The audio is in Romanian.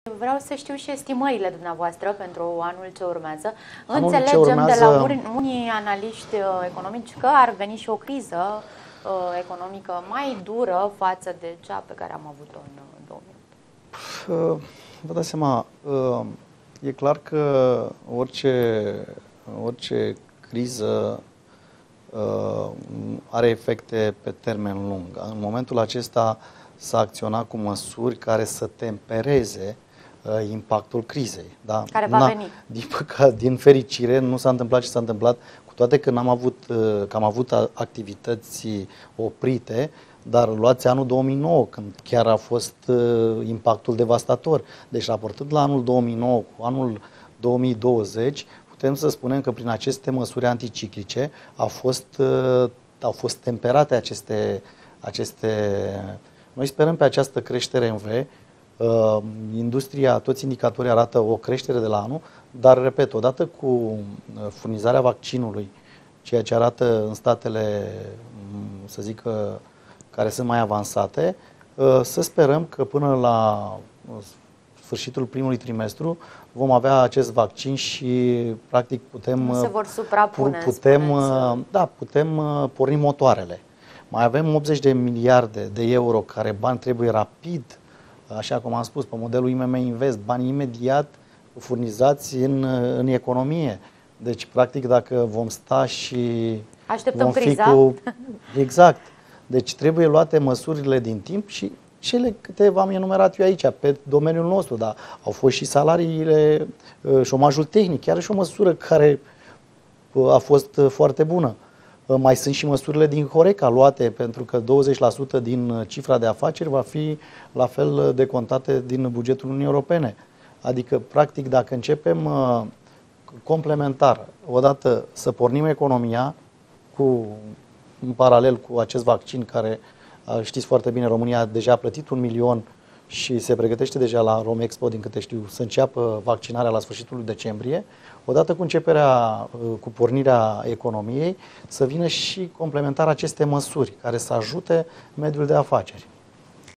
Vreau să știu și estimările dumneavoastră pentru anul ce urmează. Anul ce Înțelegem urmează... de la unii analiști economici că ar veni și o criză economică mai dură față de cea pe care am avut-o în 2008. Vă dați seama, e clar că orice criză are efecte pe termen lung. În momentul acesta s-a acționat cu măsuri care să tempereze impactul crizei. Da? Care va veni. Din fericire nu s-a întâmplat ce s-a întâmplat, cu toate că am avut activități oprite, dar luați anul 2009, când chiar a fost impactul devastator. Deci, raportând la anul 2009 cu anul 2020, putem să spunem că prin aceste măsuri anticiclice au fost temperate aceste. Noi sperăm pe această creștere în V. Industria, toți indicatorii arată o creștere de la anul, dar, repet, odată cu furnizarea vaccinului, ceea ce arată în statele, să zic, care sunt mai avansate, să sperăm că până la sfârșitul primului trimestru vom avea acest vaccin și practic putem porni motoarele. Mai avem 80 de miliarde de euro care bani trebuie rapid, așa cum am spus, pe modelul IMM Invest, bani imediat furnizați în economie. Deci, practic, dacă vom sta și așteptăm criza. Exact. Deci trebuie luate măsurile din timp și cele câte v-am enumerat eu aici, pe domeniul nostru, dar au fost și salariile, șomajul tehnic, chiar și o măsură care a fost foarte bună. Mai sunt și măsurile din Horeca luate, pentru că 20% din cifra de afaceri va fi la fel decontate din bugetul Uniunii Europene. Adică, practic, dacă începem complementar, odată să pornim economia în paralel cu acest vaccin care, știți foarte bine, România deja a plătit 1 milion și se pregătește deja la Romexpo, din câte știu, să înceapă vaccinarea la sfârșitul lui decembrie. Odată cu cu pornirea economiei, să vină și complementar aceste măsuri care să ajute mediul de afaceri.